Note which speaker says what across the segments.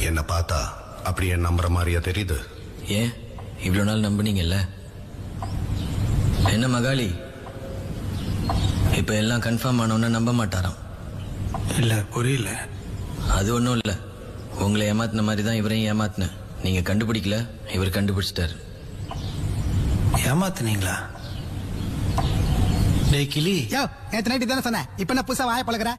Speaker 1: என்ன பார்த்தா அப்படியே நம்புற மாதிரியா தெரியுது?
Speaker 2: ஏன் இவ்வளவு நாள் நம்புனீங்கல்ல? என்ன மகாலி, இப்ப எல்லாம் கன்ஃபார்ம் ஆனோன்னு நம்ப மாட்டாராம்.
Speaker 3: இல்ல புரியல.
Speaker 2: அது ஒன்றும் இல்லை, உங்களை ஏமாத்தின மாதிரி தான் இவரையும் ஏமாத்தின. நீங்க கண்டுபிடிக்கல, இவர் கண்டுபிடிச்சிட்டாரு.
Speaker 3: ஏமாத்துனீங்களா? டேய் கிளி,
Speaker 4: யோ நேத்து நைட்டு தானே சொன்னேன், இப்ப என்ன புதுசா வாய பழகுற?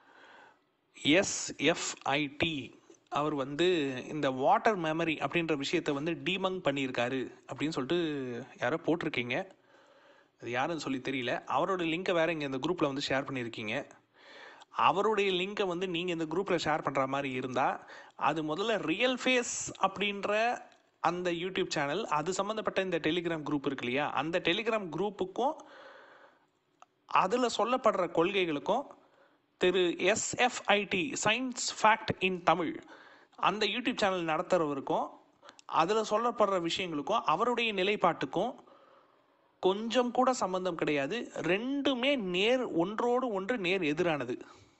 Speaker 5: SFIT அவர் இந்த வாட்டர் மெமரி அப்படின்ற விஷயத்தை டீபங்க் பண்ணியிருக்காரு அப்படின்னு சொல்லிட்டு யாரோ போட்டிருக்கீங்க. அது யாருன்னு சொல்லி தெரியல. அவரோட லிங்கை வேற இங்கே இந்த குரூப்பில் ஷேர் பண்ணியிருக்கீங்க. அவருடைய லிங்கை நீங்கள் இந்த குரூப்பில் ஷேர் பண்ணுற மாதிரி இருந்தால் அது முதல்ல ரியல் ஃபேஸ் அப்படின்ற அந்த யூடியூப் சேனல், அது சம்மந்தப்பட்ட இந்த டெலிகிராம் குரூப் இருக்கு இல்லையா, அந்த டெலிகிராம் குரூப்புக்கும் அதில் சொல்லப்படுற கொள்கைகளுக்கும் Thiru SFIT science fact in Tamil அந்த யூடியூப் சேனல் நடத்துகிறவருக்கும் அதில் சொல்லப்படுற விஷயங்களுக்கும் அவருடைய நிலைப்பாட்டுக்கும் கொஞ்சம் கூட சம்பந்தம் கிடையாது. ரெண்டுமே ஒன்றோடு ஒன்று நேர் எதிரானது.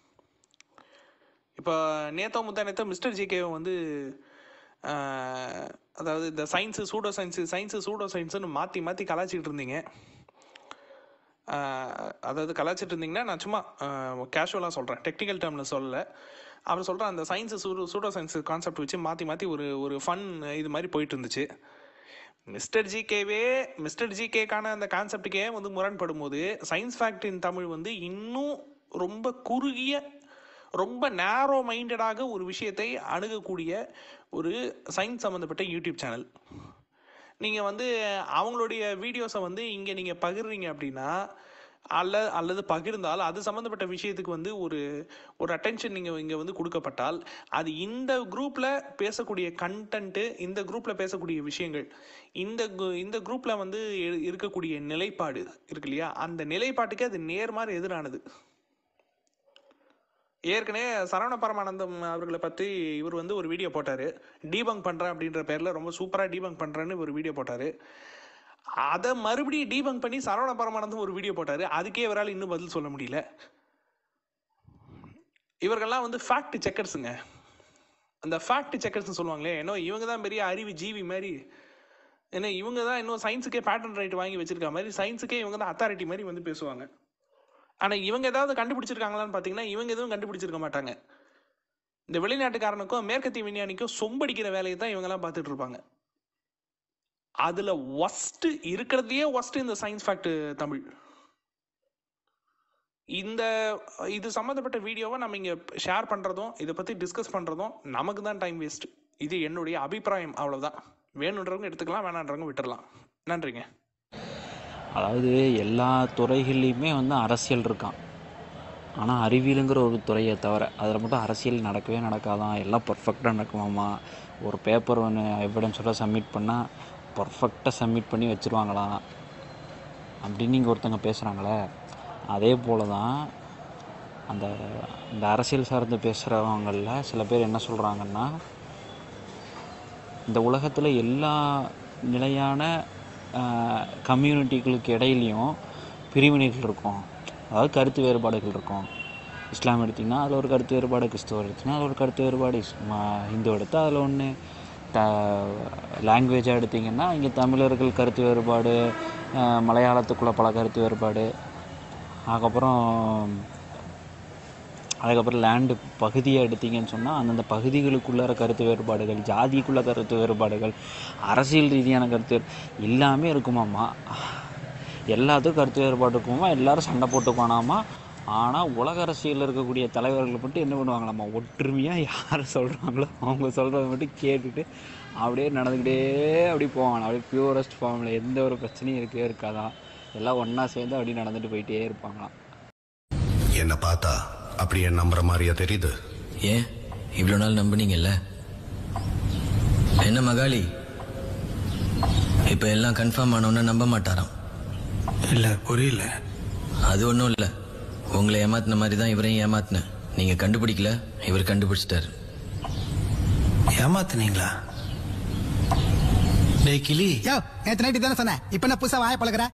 Speaker 5: இப்போ நேத்தோ மிஸ்டர் ஜிகேவை அதாவது இந்த சயின்ஸு சூடோ சயின்ஸுன்னு மாற்றி மாற்றி கலாச்சிக்கிட்டு இருந்தீங்க. அதாவது கலாச்சிட்டு இருந்தீங்கன்னா நான் சும்மா கேஷுவலாக சொல்கிறேன், டெக்னிக்கல் டேர்மில் சொல்லலை. அவர் சொல்கிறேன் அந்த சயின்ஸு சூடோ சயின்ஸு கான்செப்ட் வச்சு மாற்றி மாற்றி ஒரு ஃபன் இது மாதிரி போயிட்டு இருந்துச்சு. மிஸ்டர் ஜிகேக்கான அந்த கான்செப்டுக்கே முரண்படும் போது சயின்ஸ் ஃபேக்ட் இன் தமிழ் இன்னும் ரொம்ப குறுகிய, ரொம்ப நேரோ மைண்டடாக ஒரு விஷயத்தை அணுகக்கூடிய ஒரு சயின்ஸ் சம்மந்தப்பட்ட யூடியூப் சேனல். நீங்கள் அவங்களுடைய வீடியோஸை இங்கே நீங்கள் பகிர்றீங்க அப்படின்னா அல்லது பகிர்ந்தால் அது சம்மந்தப்பட்ட விஷயத்துக்கு ஒரு அட்டென்ஷன் நீங்கள் இங்கே கொடுக்கப்பட்டால் அது இந்த குரூப்பில் பேசக்கூடிய கண்டென்ட்டு, இந்த குரூப்பில் பேசக்கூடிய விஷயங்கள், இந்த குரூப்பில் இருக்கக்கூடிய நிலைப்பாடு இருக்கு இல்லையா, அந்த நிலைப்பாட்டுக்கே அது நேர்மாறு எதிரானது. ஏற்கனவே சரவண பரமானந்தம் அவர்களை பற்றி இவர் ஒரு வீடியோ போட்டார், டீபங்க் பண்ணுறேன் அப்படின்ற பேரில் ரொம்ப சூப்பராக டீபங்க் பண்ணுறேன்னு ஒரு வீடியோ போட்டார். அதை மறுபடியும் டீபங்க் பண்ணி சரவண பரமானந்தம் ஒரு வீடியோ போட்டார். அதுக்கே இவரால் இன்னும் பதில் சொல்ல முடியல. இவர்கள்லாம் ஃபேக்ட் செக்கர்ஸுங்க. அந்த ஃபேக்ட் செக்கர்ஸ்னு சொல்லுவாங்களே, ஏன்னா இவங்க தான் பெரிய அறிவு ஜீவி மாதிரி, ஏன்னா இவங்க தான் இன்னும் சயின்ஸுக்கே பேட்டன் ரைட் வாங்கி வச்சிருக்க மாதிரி, சயின்ஸுக்கே இவங்க தான் அத்தாரிட்டி மாதிரி பேசுவாங்க. ஆனால் இவங்க ஏதாவது கண்டுபிடிச்சிருக்காங்களான்னு பார்த்தீங்கன்னா இவங்க எதுவும் கண்டுபிடிச்சிருக்க மாட்டாங்க. இந்த வெளிநாட்டுக்காரனுக்கும் மேற்கத்திய விஞ்ஞானிக்கும் சொம்படிக்கிற வேலையை தான் இவங்கெல்லாம் பார்த்துட்டு இருப்பாங்க. அதில் இருக்கிறதையே இந்த சயின்ஸ் ஃபேக்ட் தமிழ். இது சம்மந்தப்பட்ட வீடியோவை நம்ம இங்கே ஷேர் பண்ணுறதும் இதை பற்றி டிஸ்கஸ் பண்ணுறதும் நமக்கு தான் டைம் வேஸ்ட். இது என்னுடைய அபிப்பிராயம், அவ்வளோதான். வேணுன்றவங்க எடுத்துக்கலாம், வேணான்றவங்க விட்டுடலாம். நன்றிங்க.
Speaker 6: அதாவது எல்லா துறைகள்லையுமே அரசியல் இருக்கான். ஆனால் அறிவியலுங்கிற ஒரு துறையை தவிர அதில் மட்டும் அரசியல் நடக்கவே நடக்காதான். எல்லாம் பர்ஃபெக்டாக நடக்குமாமா. ஒரு பேப்பர் எவிடன்ஸோட சப்மிட் பண்ணால் பர்ஃபெக்டாக சப்மிட் பண்ணி வச்சுருவாங்களாம் அப்படின்னு இங்கே ஒருத்தங்க பேசுகிறாங்களே, அதே போல் தான் இந்த அரசியல் சார்ந்து பேசுகிறவங்களில் சில பேர் என்ன சொல்கிறாங்கன்னா, இந்த உலகத்தில் எல்லா நிலையான கம்யூனிட்டிகளுக்கு இடையிலையும் பிரிவினைகள் இருக்கும், அதாவது கருத்து வேறுபாடுகள் இருக்கும். இஸ்லாம் எடுத்திங்கன்னா அதில் ஒரு கருத்து வேறுபாடு, கிறிஸ்துவ எடுத்திங்கன்னா அதில் ஒரு கருத்து வேறுபாடு, ஹிந்து எடுத்தால் அதில் ஒன்று, லாங்குவேஜாக எடுத்திங்கன்னா இங்கே தமிழர்கள் கருத்து வேறுபாடு, மலையாளத்துக்குள்ளே பல கருத்து வேறுபாடு, அதுக்கப்புறம் லேண்டு பகுதியை எடுத்திங்கன்னு சொன்னால் அந்தந்த பகுதிகளுக்குள்ளார கருத்து வேறுபாடுகள், ஜாதிக்குள்ள கருத்து வேறுபாடுகள், அரசியல் ரீதியான கருத்து எல்லாமே இருக்குமாம்மா. எல்லாத்துக்கும் கருத்து வேறுபாடு இருக்குமா, எல்லோரும் சண்டை போட்டுக்கோனாமா. ஆனால் உலக அரசியலில் இருக்கக்கூடிய தலைவர்கள் மட்டும் என்ன பண்ணுவாங்களாம்மா, ஒற்றுமையாக யார் சொல்கிறாங்களோ அவங்க சொல்கிறத மட்டும் கேட்டுட்டு அப்படியே நடந்துக்கிட்டே அப்படி போவாங்க. அப்படியே பியூரஸ்ட் ஃபார்மில் எந்த ஒரு பிரச்சனையும் இருக்கவே இருக்காதான். எல்லாம் ஒன்றா சேர்ந்து அப்படியே நடந்துட்டு போயிட்டே இருப்பாங்களாம்.
Speaker 1: என்ன பார்த்தா அப்படியே நம்புற மாதிரியா தெரியுது?
Speaker 2: ஏன் இவ்வளோ நாள் நம்புனீங்கல்ல? என்ன மகாலி, இப்போ எல்லாம் கன்ஃபார்ம் ஆனோன்னு நம்ப மாட்டாராம்.
Speaker 3: இல்ல புரியல.
Speaker 2: அது ஒன்றும் இல்லை, உங்களை ஏமாத்தின மாதிரி தான் இவரையும் ஏமாத்தின. நீங்கள் கண்டுபிடிக்கல, இவர் கண்டுபிடிச்சிட்டாரு.
Speaker 3: ஏமாத்துனீங்களா? டேய் கிளி,
Speaker 4: யோ நேத்து நைட்டு தானே சொன்னேன், இப்ப என்ன புதுசா வாய பழகுற?